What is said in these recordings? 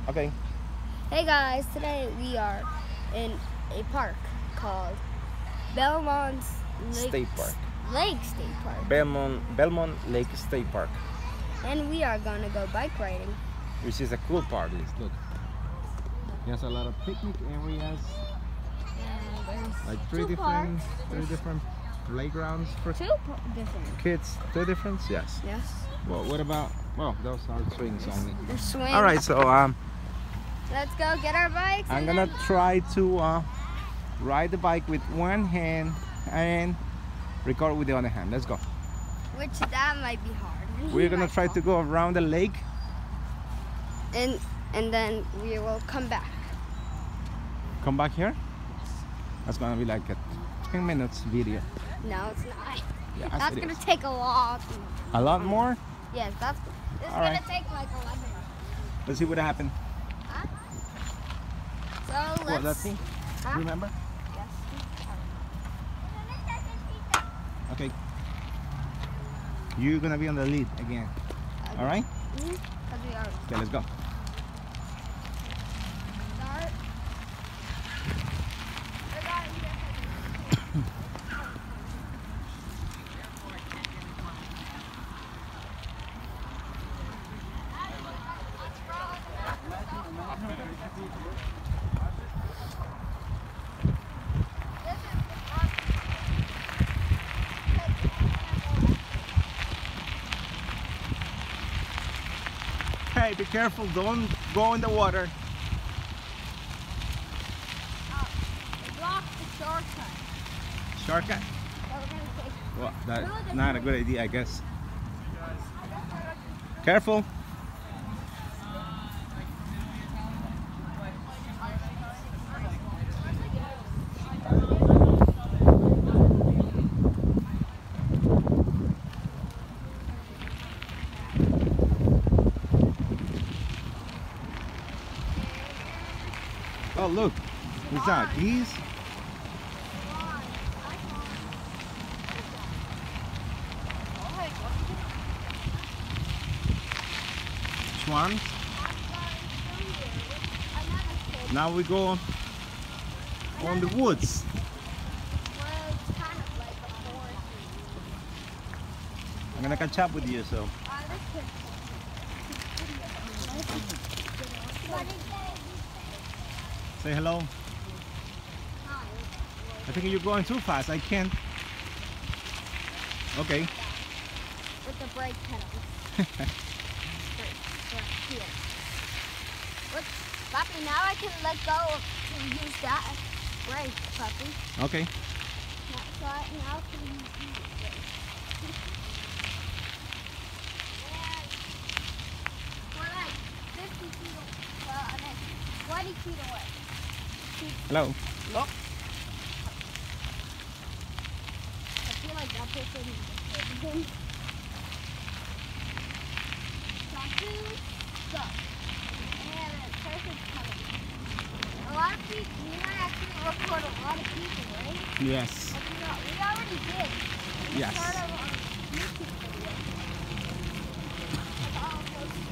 Okay. Hey guys, today we are in a park called Belmont State Park. Lake State Park. Belmont Lake State Park, And we are gonna go bike riding. which is a cool park. Look, it has a lot of picnic areas, And there's like two three parks. different playgrounds for Different. kids. Two different, yes. Yes. Well, what about? Well, those are swings only. There's swings. All right, so Let's go get our bikes. I'm gonna try to ride the bike with one hand and record with the other hand. Let's go. Which that might be hard. We're gonna try to go around the lake. And then we will come back. Come back here. That's gonna be like a 10 minutes video. No, it's not. Yes, That's it gonna is. take a lot. A lot more. Yes, this is All gonna right. take like 11. Let's see what happened. Huh? So What, let's. that's me? Huh? Remember? Yes. Okay. You're gonna be on the lead again. Okay. All right? Because we already Okay, let's go. start. Hey, be careful! Don't go in the water. Block the shortcut. Shortcut? So we're gonna take. Well, that's not a good idea, I guess. Careful! Oh, look! What's that? Geese? Swans? Now we go on the woods. I'm gonna catch up with you, so. Say hello. I think you're going too fast. I can't. Okay. With the brake pedals. Here. Look, Puppy, now I can let go to use that brake, Puppy. Okay. Now can use these brakes. And we're like 50 feet away. Well, I mean 20 feet away. Hello. Look. I feel like that person is him. Go. And the person's coming. A lot of people, you and I actually record a lot of people, right? Yes. But we already did. We Yes. started on YouTube video. Like all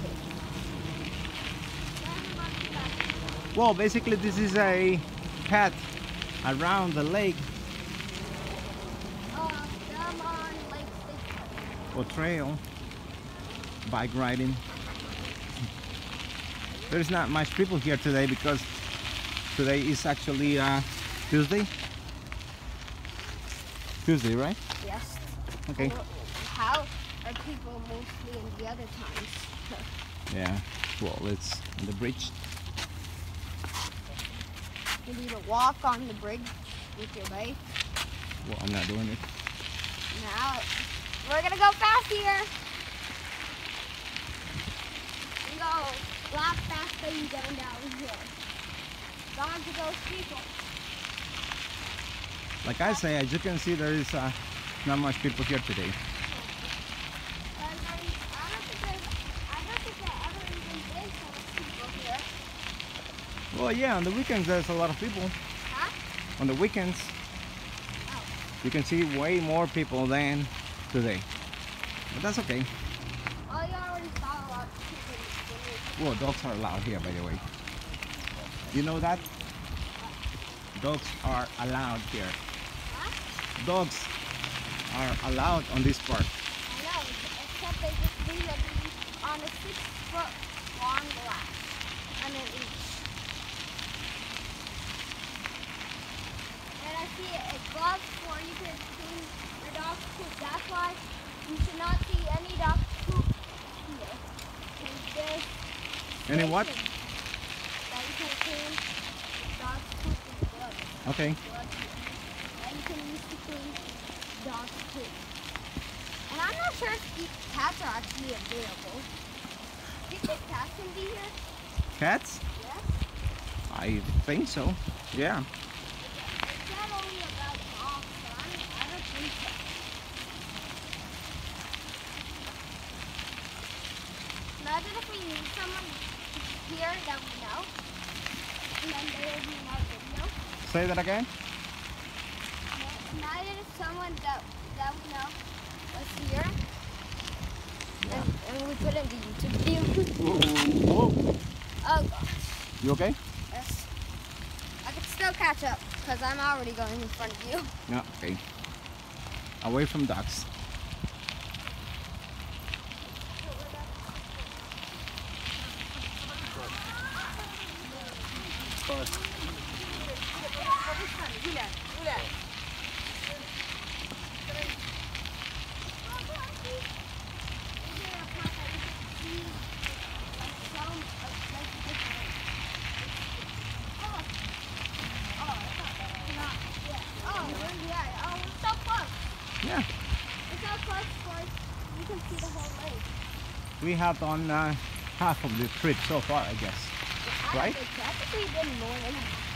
those. Well, basically this is a path around the lake Belmont Lake State Park. or trail, bike riding. There's not much people here today because today is actually Tuesday. Tuesday, right? Yes. Okay. How are people mostly in the other times? Yeah. Well, it's on the bridge. You need to walk on the bridge with your bike. Well, I'm not doing it. Now, we're gonna go fast here. We go a lot faster than getting down here. Gone to those people. Like I say, as you can see, there is not much people here today. And then, I don't think there ever even been so much people here. Well, yeah, on the weekends there's a lot of people. Huh? On the weekends, Oh. you can see way more people than today. But that's okay. Oh, you already saw a lot of people when we Whoa, dogs are allowed here, by the way. You know that? Dogs are allowed here. Huh? Dogs are allowed on this park. I know, except they just leave them on a 6-foot long grass. And then each. And I see a glove where you can clean your dog's poop. That's why you should not see any dog's poop here. And there's Any what? station that you can clean dog's poop with blood. Okay. Blood here. That you can use to clean dog's poop. And I'm not sure if cats are actually available. Do you think cats can be here? Cats? Yes. I think so. Yeah. It's not only about dogs, but I don't think so. Imagine if we knew someone here that we know, and then they would be in our video. Say that again. Imagine if someone that we know was here, and we put in the YouTube video. Whoa. Oh gosh. You okay? Yes. I can still catch up because I'm already going in front of you. Yeah, okay. Away from ducks. Yeah. It's so close, boys. You can see the whole lake. We have done half of the trip so far, I guess. Right? I think we did more than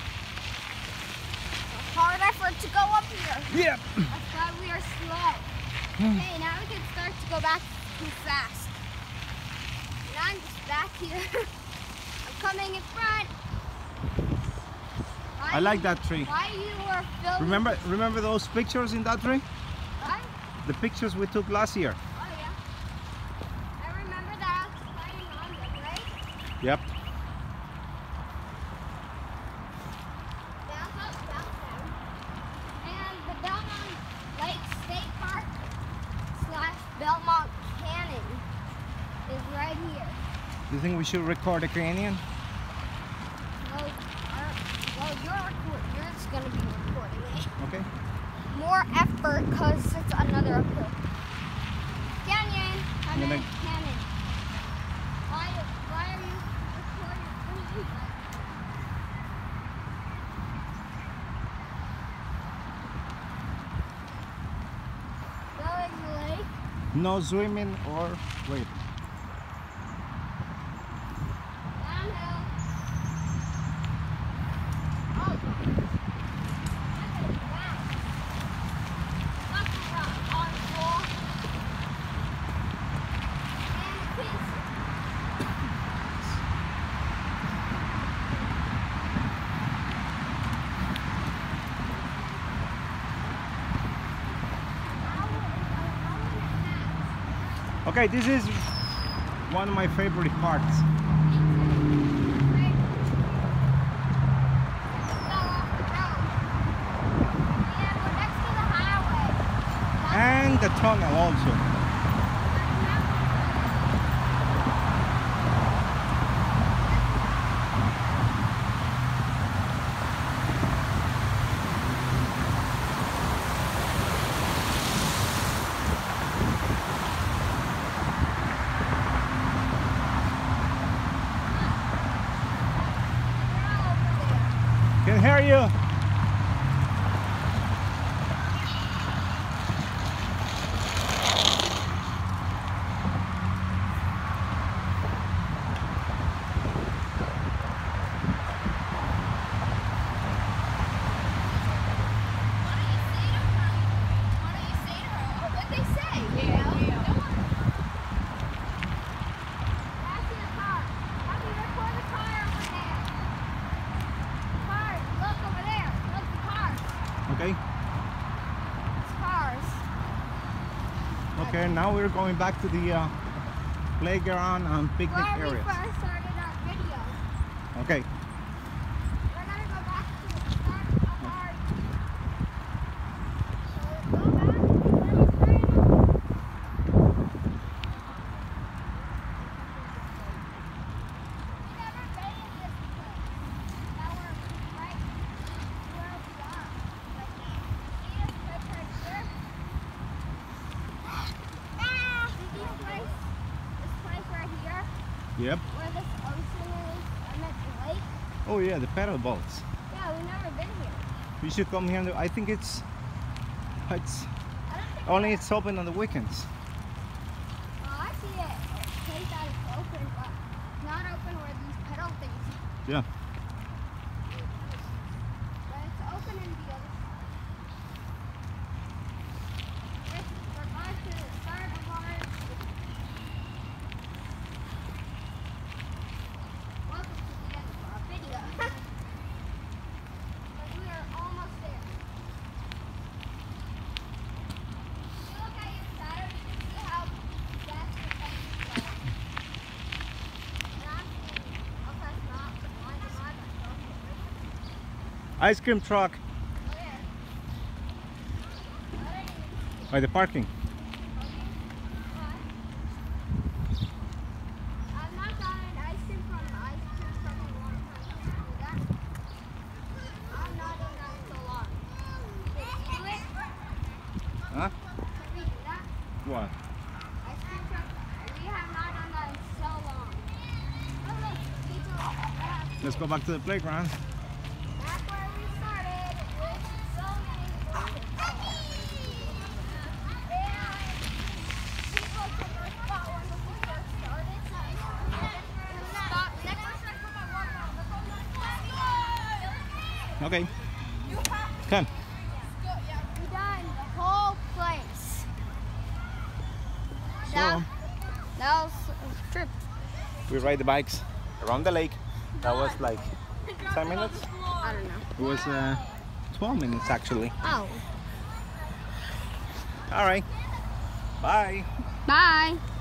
a hard effort to go up here. Yep. That's why we are slow. Okay, now we can start to go back too fast. And I'm just back here. I'm coming in front. I like that tree. Why you were filming? Remember those pictures in that tree? What? The pictures we took last year. Oh yeah. I remember that I was playing on them, right? Yep. Bounce up, bounce down. And the Belmont Lake State Park / Belmont Canyon is right here. Do you think we should record the canyon? You're just gonna be recording it. Okay. More effort because it's another uphill. Canyon! I'm in Gonna- Canyon. Why are you recording? Going the lake. No swimming or wait. Downhill. Oh. Okay, this is one of my favorite parts. And the tunnel also. Can hear you. Okay. Cars. Okay. Now we're going back to the playground and picnic Where we areas. first started our video. Okay. We're gonna go back to the start of our. So go back to where we started. We never been in this place. Now we're right where we are right now. See this place right here? See this place right here? Yep. Where this ocean is? I meant the lake. Oh yeah, the paddle boats. Yeah, we've never been here. You should come here. I think it's I don't think only it's open on the weekends. I see it. Place that it's open, but not open where these pedal things. Yeah. But it's open in the other side. We're going to the start of our. Welcome to the end of our video. But we are almost there. If you look at your side, you can see how fast your fence is going. And I'm seeing how fast not behind the line, but don't Ice cream truck Oh yeah. I didn't even by the parking. I've not gotten ice cream from an ice cream truck in a long time. Can you do that? I'm not doing that in so long. Can you do it? Huh? Can we do that? What? Ice cream truck? We have not done that in so long. Oh look, we do it. Let's go back to the playground. Back where we started with so many buildings. And people from our spot when we first started. Stop. Next time come and walk around. Okay. Come. We done the whole place. So That was a trip. we ride the bikes around the lake. That was like 10 minutes. I don't know. It was 12 minutes actually. Oh. All right. Bye. Bye.